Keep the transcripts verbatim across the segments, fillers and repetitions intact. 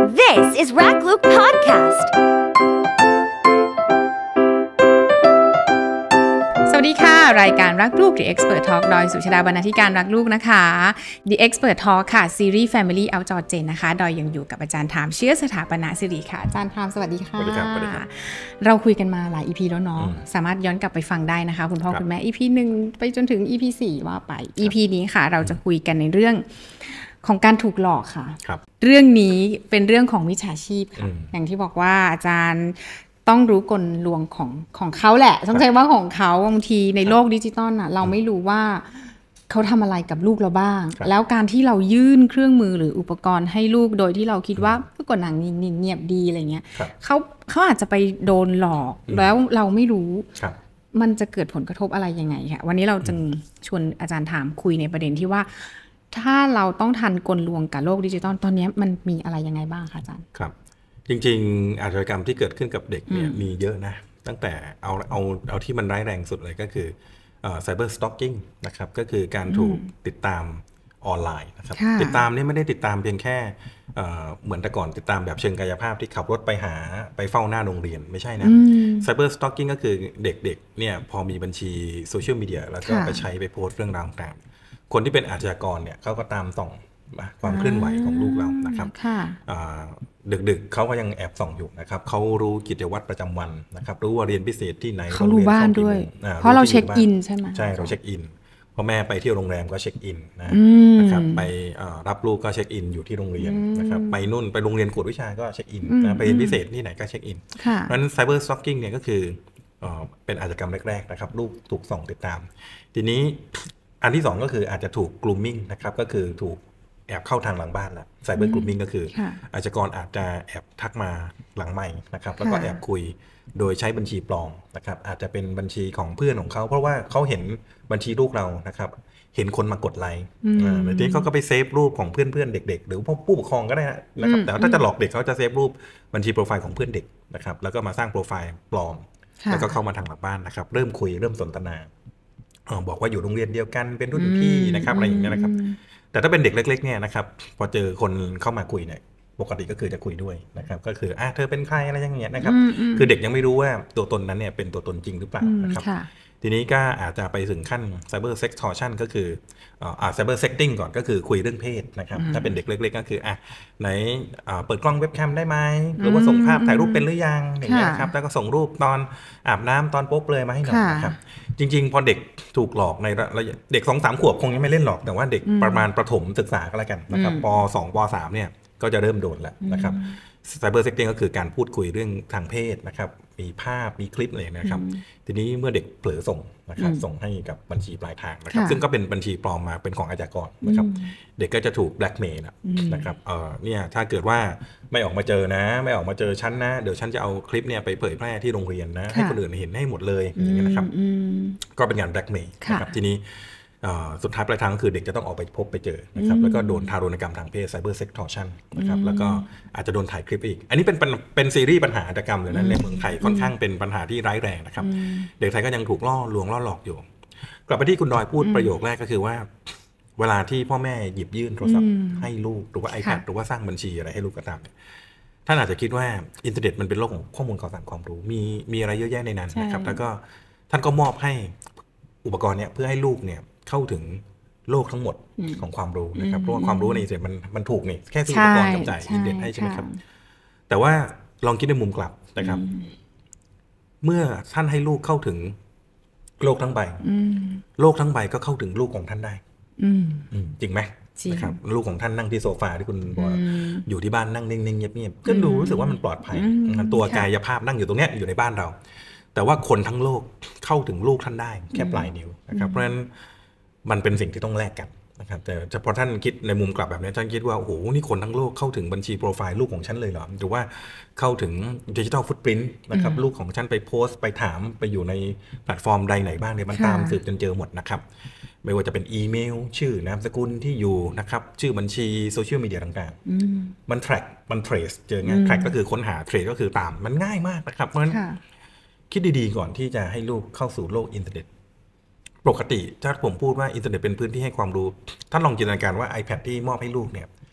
This is Ragluk Podcast สวัสดีค่ะรายการรักลูก The Expert Talk โดยสุชาดาบรรณาธิการรักลูกนะคะ The Expert Talk ค่ะซีรีส์ Family Outdoor Gen นะคะโดยยังอยู่กับอาจารย์ถามเชื้อสถาปนาสิริค่ะอาจารย์ถามสวัสดีค่ะสวัสดีครับสวัสดีครับเราคุยกันมาหลาย อี พี แล้วเนาะสามารถย้อนกลับไปฟังได้นะคะคุณพ่อคุณแม่ อี พี หนึ่งไปจนถึง อี พี สี่ว่าไป อี พี นี้ค่ะเราจะคุยกันในเรื่องของการถูกหลอกค่ะเรื่องนี้เป็นเรื่องของมิจฉาชีพค่ะอย่างที่บอกว่าอาจารย์ต้องรู้กลลวงของของเขาแหละต้องใช้ว่าของเขาบางทีในโลกดิจิตอลน่ะเราไม่รู้ว่าเขาทำอะไรกับลูกเราบ้างแล้วการที่เรายื่นเครื่องมือหรืออุปกรณ์ให้ลูกโดยที่เราคิดว่าผู้กดหนังนิ่งเงียบดีอะไรเงี้ยเขาเขาอาจจะไปโดนหลอกแล้วเราไม่รู้มันจะเกิดผลกระทบอะไรยังไงค่ะวันนี้เราจึงชวนอาจารย์ถามคุยในประเด็นที่ว่าถ้าเราต้องทันกลลวงกับโลกดิจิตอลตอนนี้มันมีอะไรยังไงบ้างคะอาจารย์ครับจริงๆอาชญากรรมที่เกิดขึ้นกับเด็กเนี่ยมีเยอะนะตั้งแต่เอาเอาเอาที่มันร้ายแรงสุดเลยก็คือไซเบอร์สต็อกกิ้งนะครับก็คือการถูกติดตามออนไลน์นะครับติดตามนี่ไม่ได้ติดตามเพียงแค่เหมือนแต่ก่อนติดตามแบบเชิงกายภาพที่ขับรถไปหาไปเฝ้าหน้าโรงเรียนไม่ใช่นะไซเบอร์สต็อกกิ้งก็คือเด็กๆเนี่ยพอมีบัญชีโซเชียลมีเดียแล้วก็ไปใช้ไปโพสต์เรื่องราวต่างๆคนที่เป็นอาชญากรเนี่ยเขาก็ตามส่องความเคลื่อนไหวของลูกเรานะครับดึกๆเขาก็ยังแอบส่องอยู่นะครับเขารู้กิจวัตรประจำวันนะครับรู้ว่าเรียนพิเศษที่ไหนเขารู้บ้านด้วยเพราะเราเช็คอินใช่ไหมใช่เราเช็คอินพ่อแม่ไปเที่ยวโรงแรมก็เช็คอินนะนะครับไปรับลูกก็เช็คอินอยู่ที่โรงเรียนนะครับไปนู่นไปโรงเรียนกวดวิชาก็เช็คอินนะไปเรียนพิเศษที่ไหนก็เช็คอินเพราะฉะนั้นไซเบอร์สต็อกกิ้งเนี่ยก็คือเป็นอาชญากรรมแรกๆนะครับลูกถูกส่องติดตามทีนี้อันที่สองก็คืออาจจะถูกกรูมมิ่งนะครับก็คือถูกแอบเข้าทางหลังบ้านแล้วไซเบอร์กรูมมิ่งก็คืออาชญากรอาจจะแอบทักมาหลังไมค์นะครับแล้วก็แอบคุยโดยใช้บัญชีปลอมนะครับอาจจะเป็นบัญชีของเพื่อนของเขาเพราะว่าเขาเห็นบัญชีลูกเรานะครับเห็นคนมากดไลค์แล้วทีนี้เขาก็ไปเซฟรูปของเพื่อนๆเด็กๆหรือผู้ปกครองก็ได้นะครับแต่ถ้าจะหลอกเด็กเขาจะเซฟรูปบัญชีโปรไฟล์ของเพื่อนเด็กนะครับแล้วก็มาสร้างโปรไฟล์ปลอมแล้วก็เข้ามาทางหลังบ้านนะครับเริ่มคุยเริ่มสนทนาบอกว่าอยู่โรงเรียนเดียวกันเป็นรุ่นพี่นะครับอะไรอย่างเงี้ยนะครับแต่ถ้าเป็นเด็กเล็กๆเนี่ยนะครับพอเจอคนเข้ามาคุยเนี่ยปกติก็คือจะคุยด้วยนะครับก็คืออ่ะเธอเป็นใครอะไรอย่างเงี้ยนะครับคือเด็กยังไม่รู้ว่าตัวตนนั้นเนี่ยเป็นตัวตนจริงหรือเปล่านะครับทีนี้ก็อาจจะไปถึงขั้น cyber sextortion ก็คืออ่า cyber sexting ก่อนก็คือคุยเรื่องเพศนะครับถ้าเป็นเด็กเล็กๆก็คืออ่ะไหนเปิดกล้องเว็บแคมได้ไหมหรือว่าส่งภาพถ่ายรูปเป็นหรือยังอย่างเงี้ยครับแล้วก็ส่งรูปตอนอาบน้ำตอนโป๊ะเลยมาให้หน่อยนะครับจริงๆพอเด็กถูกหลอกในระยะเด็ก สองถึงสาม ขวบคงยังไม่เล่นหรอกแต่ว่าเด็กประมาณประถมศึกษาก็แล้วกันนะครับป.สอง ป.สาม เนี่ยก็จะเริ่มโดนแล้วนะครับไซเบอร์เซ็กติ้งก็คือการพูดคุยเรื่องทางเพศนะครับมีภาพมีคลิปอะไรนะครับทีนี้เมื่อเด็กเผลอส่งนะครับส่งให้กับบัญชีปลายทางนะครับซึ่งก็เป็นบัญชีปลอมมาเป็นของอาชญากรนะครับเด็กก็จะถูกแบล็กเมย์นะครับเออเนี่ยถ้าเกิดว่าไม่ออกมาเจอนะไม่ออกมาเจอฉันนะเดี๋ยวฉันจะเอาคลิปเนี่ยไปเผยแพร่ที่โรงเรียนนะให้คนอื่นเห็นให้หมดเลยอย่างเงี้ยนะครับก็เป็นการแบล็กเมย์นะครับทีนี้สุดท้ายปลายทางก็คือเด็กจะต้องออกไปพบไปเจอนะครับแล้วก็โดนทารุณกรรมทางเพศ cyber sextortion นะครับแล้วก็อาจจะโดนถ่ายคลิปอีกอันนี้เป็นเป็นซีรีส์ปัญหาอาชญากรรมเลยนะในเมืองไทยค่อนข้างเป็นปัญหาที่ร้ายแรงนะครับเด็กไทยก็ยังถูกล่อลวงล่อหลอกอยู่กลับไปที่คุณดอยพูดประโยคแรกก็คือว่าเวลาที่พ่อแม่หยิบยื่นโทรศัพท์ให้ลูกหรือว่า iPad หรือว่าสร้างบัญชีอะไรให้ลูกก็ตามท่านอาจจะคิดว่าอินเทอร์เน็ตมันเป็นโลกของข้อมูลข่าวสารความรู้มีมีอะไรเยอะแยะในนั้นนะครับแล้วก็ท่านก็มอบให้อุปกรณ์เนี้ยเพื่อให้ลูกเนี่ยเข้าถึงโลกทั้งหมดของความรู้นะครับเพราะว่าความรู้ในอินเทอร์เน็ตมันมันถูกนี่แค่ซื้ออุปกรณ์กับจ่ายอินเทอร์เน็ตให้ใช่ไหมครับแต่ว่าลองคิดในมุมกลับนะครับเมื่อท่านให้ลูกเข้าถึงโลกทั้งใบโลกทั้งใบก็เข้าถึงลูกของท่านได้จริงไหมนะครับลูกของท่านนั่งที่โซฟาที่คุณบอกอยู่ที่บ้านนั่งนิ่งๆเงียบๆก็ดูรู้สึกว่ามันปลอดภัยตัวกายภาพนั่งอยู่ตรงเนี้ยอยู่ในบ้านเราแต่ว่าคนทั้งโลกเข้าถึงลูกท่านได้แค่ปลายนิ้วนะครับเพราะฉะนั้นมันเป็นสิ่งที่ต้องแลกกันนะครับแต่เฉพาะท่านคิดในมุมกลับแบบนี้ท่านคิดว่าโอ้โหนี่คนทั้งโลกเข้าถึงบัญชีโปรไฟล์ลูกของฉันเลยเหรอหรือว่าเข้าถึงดิจิทัลฟุตปรินต์นะครับลูกของฉันไปโพสต์ไปถามไปอยู่ในแพลตฟอร์มใดไหนบ้างเนี่ยมันตามสืบจนเจอหมดนะครับไม่ว่าจะเป็นอีเมลชื่อนามสกุลที่อยู่นะครับชื่อบัญชีโซเชียลมีเดียต่างๆมัน track มัน trace เจอไง track ก็คือค้นหา trace ก็คือตามมันง่ายมากนะครับเพราะฉะนั้นคิดดีๆก่อนที่จะให้ลูกเข้าสู่โลกอินเทอร์เน็ตปกติถ้าผมพูดว่าอินเทอร์เน็ตเป็นพื้นที่ให้ความรู้ท่านลองจินตนาการว่า iPad ที่มอบให้ลูกเนี่ย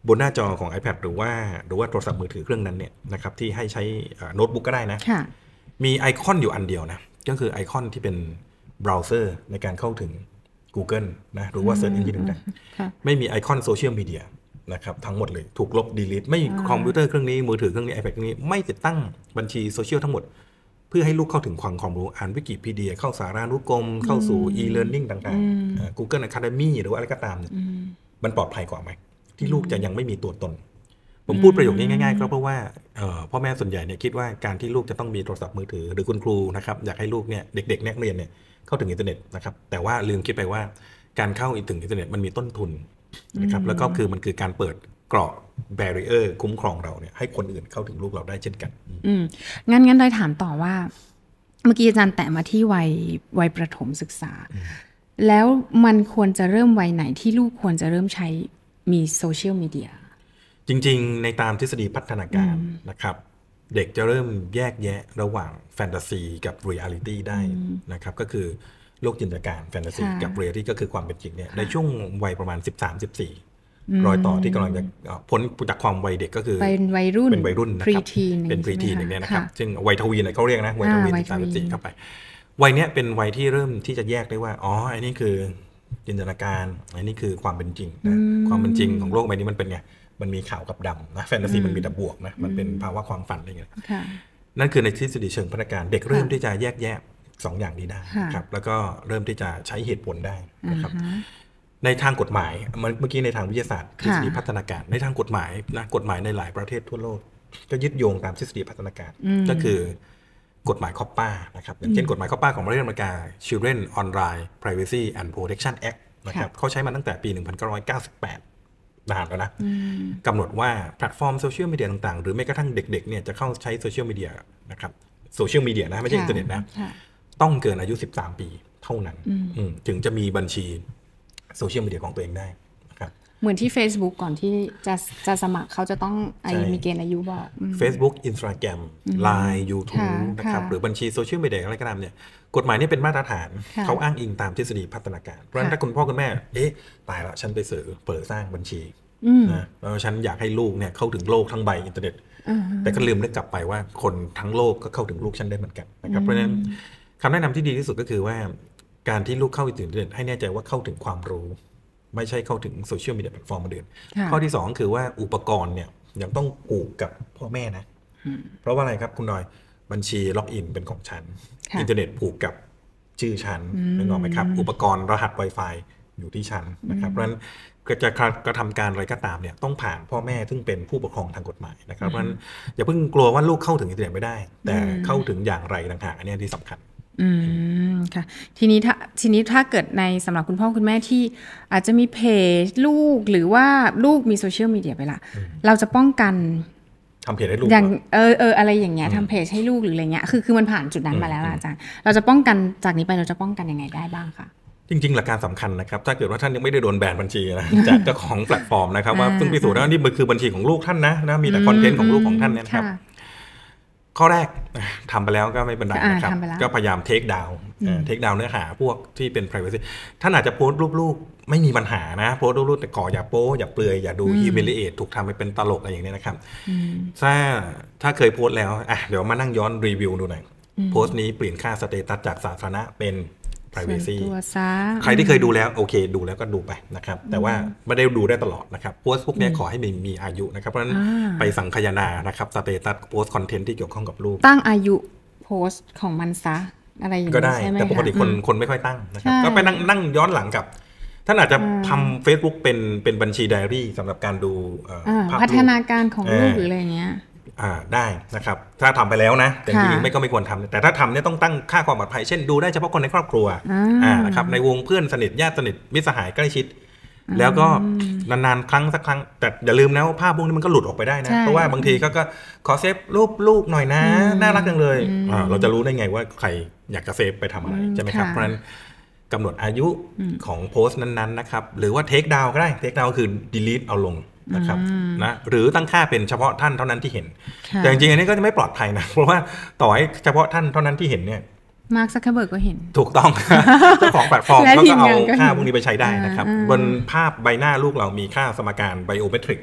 บนหน้าจอของ iPad หรือว่าหรือว่าโทรศัพท์มือถือเครื่องนั้นเนี่ยนะครับที่ให้ใช้โน้ตบุ๊กก็ได้นะมีไอคอนอยู่อันเดียวนะก็คือไอคอนที่เป็นเบราว์เซอร์ในการเข้าถึง Google นะหรือว่า Search Engine ต่างๆไม่มีไอคอนโซเชียลมีเดียนะครับทั้งหมดเลยถูกลบ delete ไม่คอมพิวเตอร์เครื่องนี้มือถือเครื่องนี้ iPad เครื่องนี้ไม่ติดตั้งบัญชีโซเชียลทั้งหมดเพื่อให้ลูกเข้าถึงความความรู้อ่านวิกิพีเดียเข้าสารานุกรมเข้าสู่ e-learning ต่างๆ Google Academy หรือว่าอะไรก็ตามเนี่ยมันปลอดภัยกว่าไหมที่ลูกจะยังไม่มีตัวตนผมพูดประโยคนี้ง่ายๆก็เพราะว่าพ่อแม่ส่วนใหญ่เนี่ยคิดว่าการที่ลูกจะต้องมีโทรศัพท์มือถือหรือคุณครูนะครับอยากให้ลูกเนี่ยเด็กๆนักเรียนเนี่ยเข้าถึงอินเทอร์เน็ตนะครับแต่ว่าลืมคิดไปว่าการเข้าถึงอินเทอร์เน็ตมันมีต้นทุนนะครับแล้วก็คือมันคือการเปิดเกราะแบรีเออร์คุ้มครองเราเนี่ยให้คนอื่นเข้าถึงลูกเราได้เช่นกันอืมงั้นงั้นได้ถามต่อว่าเมื่อกี้อาจารย์แตะมาที่วัยวัยประถมศึกษาแล้วมันควรจะเริ่มวัยไหนที่ลูกควรจะเริ่มใช้มีโซเชียลมีเดียจริงๆในตามทฤษฎีพัฒนาการนะครับเด็กจะเริ่มแยกแยะระหว่างแฟนตาซีกับเรียลิตี้ได้นะครับก็คือโลกจินตนาการแฟนตาซีกับเรียลิตี้ก็คือความเป็นจริงเนี่ยในช่วงวัยประมาณ สิบสาม สิบสี่รอยต่อที่กำลังจะพ้นจากความวัยเด็กก็คือเป็นวัยรุ่นเป็นวัยรุ่นนะครับเป็นพรีทีนอย่างเงี้ยนะครับซึ่งวัยทวีนเขาเรียกนะวัยทวีนสิบสาม สิบสี่เข้าไปวัยเนี้ยเป็นวัยที่เริ่มที่จะแยกได้ว่าอ๋ออันนี้คือจินตนาการอันนี้คือความเป็นจริงนะความเป็นจริงของโลกใบนี้มันเป็นไงมันมีขาวกับดำนะแฟนตาซีมันมีแต่บวกนะมันเป็นภาวะความฝันอะไรเงี้ยนั่นคือในทฤษฎีเชิงพัฒนาการเด็กเริ่มที่จะแยกแยะสองอย่างนี้ได้ครับแล้วก็เริ่มที่จะใช้เหตุผลได้นะครับในทางกฎหมายเมื่อกี้ในทางวิทยาศาสตร์ทฤษฎีพัฒนาการในทางกฎหมายนะกฎหมายในหลายประเทศทั่วโลกก็ยึดโยงตามทฤษฎีพัฒนาการก็คือกฎหมายคอปป้านะครับอย่างเช่นกฎหมายคอปป้าของประเทศอเมริกา Children Online Privacy and Protection Act นะครับเขาใช้มาตั้งแต่ปีหนึ่งพันเก้าร้อยเก้าสิบแปดนานแล้วนะกำหนดว่าแพลตฟอร์มโซเชียลมีเดียต่างๆหรือแม้กระทั่งเด็กๆเนี่ยจะเข้าใช้โซเชียลมีเดียนะครับโซเชียลมีเดียนะไม่ใช่อินเทอร์เน็ตนะต้องเกินอายุสิบสามปีเท่านั้นถึงจะมีบัญชีโซเชียลมีเดียของตัวเองได้นะครับเหมือนที่ Facebook ก่อนที่จะจะสมัครเขาจะต้องอายุมีเกณฑ์อายุบอก Facebook Instagram ไลน์ YouTube นะครับหรือบัญชีโซเชียลมีเดียอะไรก็ตามเนี่ยกฎหมายนี้เป็นมาตรฐานเขาอ้างอิงตามทฤษฎีพัฒนาการเพราะฉะนั้นถ้าคุณพ่อคุณแม่เอ๊ะตายละฉันไปเสือเปิดสร้างบัญชีนะแล้วฉันอยากให้ลูกเนี่ยเข้าถึงโลกทั้งใบอินเทอร์เน็ตแต่ก็ลืมนึกกลับไปว่าคนทั้งโลกก็เข้าถึงลูกฉันได้เหมือนกันนะครับเพราะฉะนั้นคำแนะนำที่ดีที่สุดก็คือว่าการที่ลูกเข้าถึงอินเทอร์เน็ตให้แน่ใจว่าเข้าถึงความรู้ไม่ใช่เข้าถึงโซเชียลมีเดียแพลตฟอร์มอื่นข้อที่สองคือว่าอุปกรณ์เนี่ยยังต้องผูกกับพ่อแม่นะเพราะว่าอะไรครับคุณน้อยบัญชีล็อกอินเป็นของฉันอินเทอร์เน็ตผูกกับชื่อฉันนึกออกไหมครับอุปกรณ์รหัส Wi-Fi อยู่ที่ฉันนะครับเพราะฉะนั้นจะกระทำการอะไรก็ตามเนี่ยต้องผ่านพ่อแม่ซึ่งเป็นผู้ปกครองทางกฎหมายนะครับเพราะฉะนั้นอย่าเพิ่งกลัวว่าลูกเข้าถึงอินเทอร์เน็ตไม่ได้แต่เข้าถึงอย่างไรต่างหากอันนี้ที่สำคัญอืมค่ะทีนี้ถ้าทีนี้ถ้าเกิดในสำหรับคุณพ่อคุณแม่ที่อาจจะมีเพจลูกหรือว่าลูกมีโซเชียลมีเดียไปละเราจะป้องกันทำเพจให้ลูกอย่างเออเอออะไรอย่างเงี้ยทำเพจให้ลูกหรืออะไรเงี้ยคือคือมันผ่านจุดนั้นมาแล้วอาจารย์เราจะป้องกันจากนี้ไปเราจะป้องกันยังไงได้บ้างคะจริงๆหลักการสำคัญนะครับถ้าเกิดว่าท่านยังไม่ได้โดนแบนบัญชีนะจากเจ้าของแพลตฟอร์มนะครับว่าซึ่งพิสูจน์แล้วนี่มันคือบัญชีของลูกท่านนะนะมีแต่คอนเทนต์ของลูกของท่านเนี่ยครับข้อแรกทำไปแล้วก็ไม่เป็นไรนะครับก็พยายามเทคดาวน์เทคดาวน์เนื้อหาพวกที่เป็น privacy ท่านอาจจะโพสต์รูปๆไม่มีปัญหานะโพสต์รูปๆแต่ขออย่าโป๊อย่าเปลือยอย่าดู humiliate ถูกทำให้เป็นตลกอะไรอย่างนี้นะครับถ้าถ้าเคยโพสต์แล้วอ่ะเดี๋ยวมานั่งย้อนรีวิวดูหน่อยโพสต์นี้เปลี่ยนค่าสเตตัสจากสาธารณะเป็นprivacy ใครที่เคยดูแล้วโอเคดูแล้วก็ดูไปนะครับแต่ว่าไม่ได้ดูได้ตลอดนะครับโพสต์พวกนี้ขอให้มีมีอายุนะครับเพราะฉะนั้นไปสังคายนานะครับสเตตัสโพสต์คอนเทนต์ที่เกี่ยวข้องกับลูกตั้งอายุโพสต์ของมันซะอะไรอย่างนี้ก็ได้แต่ปกติคนคนไม่ค่อยตั้งนะครับก็ไปนั่งนั่งย้อนหลังกับท่านอาจจะทำ Facebook เป็นเป็นบัญชีไดอารี่สำหรับการดูพัฒนาการของลูกหรืออะไรเงี้ยอ่าได้นะครับถ้าทำไปแล้วนะแต่จริงๆไม่ก็ไม่ควรทำแต่ถ้าทำเนี่ยต้องตั้งค่าความปลอดภัยเช่นดูได้เฉพาะคนในครอบครัวอ่านะครับในวงเพื่อนสนิทญาติสนิทมิตรสหายใกล้ชิดแล้วก็นานๆครั้งสักครั้งแต่อย่าลืมนะว่าภาพพวกนี้มันก็หลุดออกไปได้นะเพราะว่าบางทีก็ก็ขอเซฟรูปลูกหน่อยนะน่ารักจังเลยอ่าเราจะรู้ได้ไงว่าใครอยากจะเซฟไปทำอะไรใช่ไหมครับเพราะฉะนั้นกำหนดอายุของโพสต์นั้นๆนะครับหรือว่าเทคดาวก็ได้เทคดาวคือ delete เอาลงนะครับนะหรือตั้งค่าเป็นเฉพาะท่านเท่านั้นที่เห็นแต่จริงๆอันนี้ก็จะไม่ปลอดภัยนะเพราะว่าต่อให้เฉพาะท่านเท่านั้นที่เห็นเนี่ยมาร์ค ซักเคอร์เบิร์กก็เห็นถูกต้องเจ้าของแพลตฟอร์มก็เอาค่าพวกนี้ไปใช้ได้นะครับบนภาพใบหน้าลูกเรามีค่าสมการไบโอเมตริก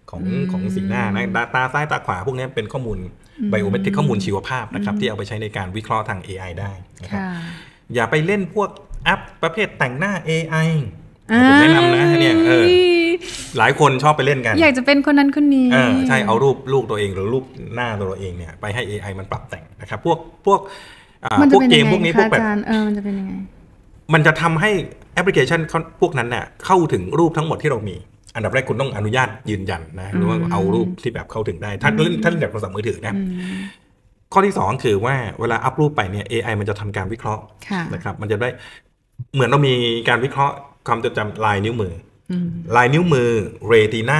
ของของสีหน้านะตาซ้ายตาขวาพวกนี้เป็นข้อมูลไบโอเมตริกข้อมูลชีวภาพนะครับที่เอาไปใช้ในการวิเคราะห์ทาง เอ ไอ ได้นะครับอย่าไปเล่นพวกแอปประเภทแต่งหน้า เอ ไอ ผมแนะนำนะเนี่ยเออหลายคนชอบไปเล่นกันอยากจะเป็นคนนั้นคนนี้เออใช่เอารูปลูกตัวเองหรือรูปหน้าตัวเองเนี่ยไปให้ เอ ไอ มันปรับแต่งนะครับพวกพวกพวกเกมพวกนี้พวกแบบเออมันจะเป็นยังไงมันจะทำให้แอปพลิเคชันพวกนั้นเนี่ยเข้าถึงรูปทั้งหมดที่เรามีอันดับแรกคุณต้องอนุญาตยืนยันนะหรือว่าเอารูปที่แบบเข้าถึงได้ถ้าเล่นถ้าเล่นแบบโทรศัพท์มือถือนะข้อที่สองคือว่าเวลาอัพรูปไปเนี่ย เอ ไอ มันจะทำการวิเคราะห์นะครับมันจะได้เหมือนเรามีการวิเคราะห์ความจดจำลายนิ้วมือลายนิ้วมือ Retina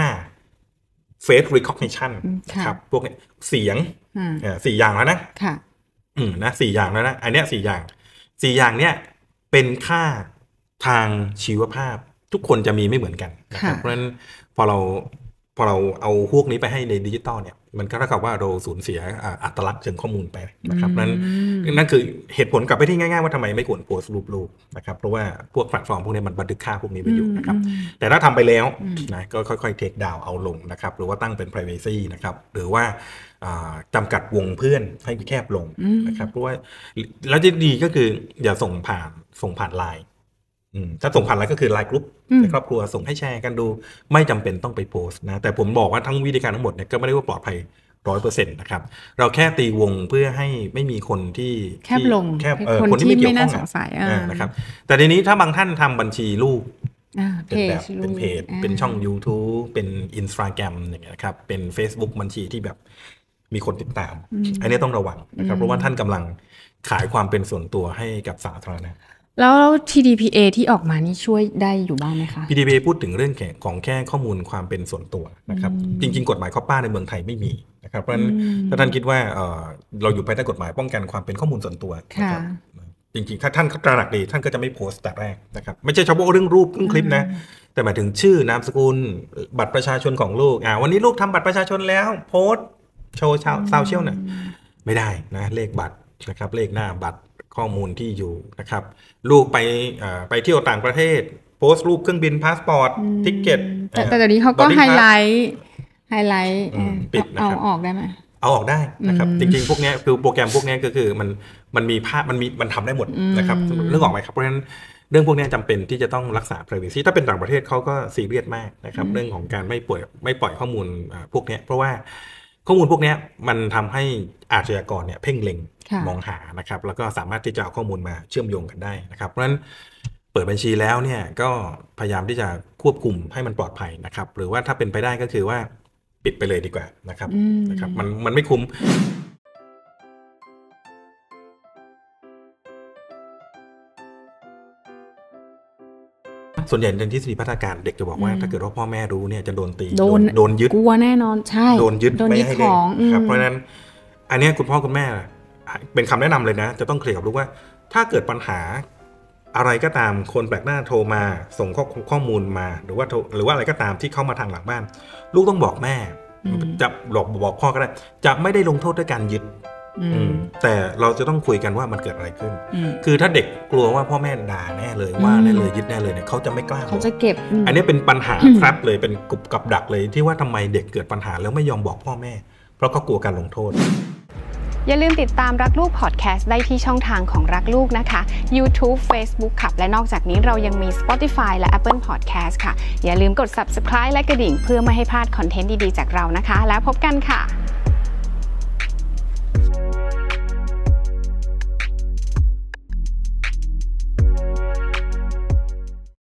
Face Recognition ครับพวกนี้เสียงสี่อย่างแล้วนะอืมนะสี่อย่างแล้วนะอันเนี้ยสี่อย่างสี่อย่างเนี้ยเป็นค่าทางชีวภาพทุกคนจะมีไม่เหมือนกันนะครับเพราะฉะนั้นพอเราพอเราเอาพวกนี้ไปให้ในดิจิตอลเนี่ยมันก็เท่ากับว่าเราสูญเสียอัตลักษณ์เชิงข้อมูลไปนะครับนั้นนั่นคือเหตุผลกลับไปที่ง่ายๆว่าทำไมไม่ควรโพสต์รูปลูกนะครับเพราะว่าพวกแพลตฟอร์มพวกนี้มันบันทึกค่าพวกนี้ไว้อยู่นะครับแต่ถ้าทำไปแล้วนะก็ค่อยๆเทคดาวเอาลงนะครับหรือว่าตั้งเป็น privacy นะครับหรือว่าจำกัดวงเพื่อนให้แคบลงนะครับเพราะว่าแล้วที่ดีก็คืออย่าส่งผ่านส่งผ่านไลน์ถ้าส่งผ่านไลน์ก็คือไลน์กรุ๊ปในครอบครัวส่งให้แชร์กันดูไม่จำเป็นต้องไปโพสต์นะแต่ผมบอกว่าทั้งวิธีการทั้งหมดเนี่ยก็ไม่ได้ว่าปลอดภัยร้อยเปอร์เซ็นต์นะครับเราแค่ตีวงเพื่อให้ไม่มีคนที่แคบลงแคบคนที่ไม่เกี่ยวข้องนะครับแต่ทีนี้ถ้าบางท่านทำบัญชีลูกเป็นแบบเป็นเพจเป็นช่อง YouTube เป็น Instagram อย่างเงี้ยครับเป็น Facebook บัญชีที่แบบมีคนติดตามอันนี้ต้องระวังนะครับเพราะว่าท่านกำลังขายความเป็นส่วนตัวให้กับสาธารณะแล้ว ที ดี พี เอ ที่ออกมานี่ช่วยได้อยู่บ้างไหมคะที ดี พี เอ พูดถึงเรื่องของแค่ข้อมูลความเป็นส่วนตัวนะครับจริงๆกฎหมายคอปป้าในเมืองไทยไม่มีนะครับเพราะฉะนั้นถ้าท่านคิดว่าเออเราอยู่ภายใต้กฎหมายป้องกันความเป็นข้อมูลส่วนตัวนะครับจริงๆถ้าท่านตระหนักดีท่านก็จะไม่โพสต์แต่แรกนะครับไม่ใช่เฉพาะเรื่องรูปเรื่องคลิปนะแต่หมายถึงชื่อนามสกุลบัตรประชาชนของลูกอ่าวันนี้ลูกทำบัตรประชาชนแล้วโพสต์โชว์ชาวโซเชียลเนี่ยไม่ได้นะเลขบัตรนะครับเลขหน้าบัตรข้อมูลที่อยู่นะครับลูกไปไปเที่ยวต่างประเทศโพสต์รูปเครื่องบินพาสปอร์ตทิกเก็ตแต่แต่เดี๋ยวนี้เขาก็ไฮไลท์ไฮไลท์ปิดเอาออกได้ไหมเอาออกได้นะครับจริงๆพวกนี้คือโปรแกรมพวกนี้ก็คือมันมันมีภาพมันมีมันทำได้หมดนะครับเรื่องออกไหมครับเพราะฉะนั้นเรื่องพวกนี้จำเป็นที่จะต้องรักษา privacy ถ้าเป็นต่างประเทศเขาก็ซีเรียสมากนะครับเรื่องของการไม่ปล่อยไม่ปล่อยข้อมูลพวกนี้เพราะว่าข้อมูลพวกนี้มันทำให้อาชญากรเนี่ยเพ่งเล็งมองหานะครับแล้วก็สามารถที่จะเอาข้อมูลมาเชื่อมโยงกันได้นะครับเพราะฉะนั้นเปิดบัญชีแล้วเนี่ยก็พยายามที่จะควบคุมให้มันปลอดภัยนะครับหรือว่าถ้าเป็นไปได้ก็คือว่าปิดไปเลยดีกว่านะครับนะครับมันมันไม่คุ้มส่วนใหญ่ในทฤษฎีพัฒนาการเด็กจะบอกว่าถ้าเกิดว่าพ่อแม่รู้เนี่ยจะโดนตีโดนโดนยึดกลัวแน่นอนใช่โดนยึดไม่ให้เล่นครับเพราะฉะนั้นอันนี้คุณพ่อคุณแม่เป็นคำแนะนำเลยนะจะต้องเคลียร์กับลูกว่าถ้าเกิดปัญหาอะไรก็ตามคนแปลกหน้าโทรมาส่งข้อข้อมูลมาหรือว่าหรือว่าอะไรก็ตามที่เข้ามาทางหลังบ้านลูกต้องบอกแม่จะบอกบอกพ่อก็ได้จะไม่ได้ลงโทษด้วยการยึดแต่เราจะต้องคุยกันว่ามันเกิดอะไรขึ้นคือถ้าเด็กกลัวว่าพ่อแม่ด่าแน่เลยว่าแน่เลยยึดแน่เลยเนี่ยเขาจะไม่กล้าเขาจะเก็บอันนี้เป็นปัญหาครับเลยเป็นกุบกับดักเลยที่ว่าทำไมเด็กเกิดปัญหาแล้วไม่ยอมบอกพ่อแม่เพราะเขากลัวการลงโทษอย่าลืมติดตามรักลูกพอดแคสต์ได้ที่ช่องทางของรักลูกนะคะ YouTube Facebook ค่ะและนอกจากนี้เรายังมี Spotify และ Apple Podcast ค่ะอย่าลืมกด Subscribe และกระดิ่งเพื่อไม่ให้พลาดคอนเทนต์ดีๆจากเรานะคะแล้วพบกันค่ะ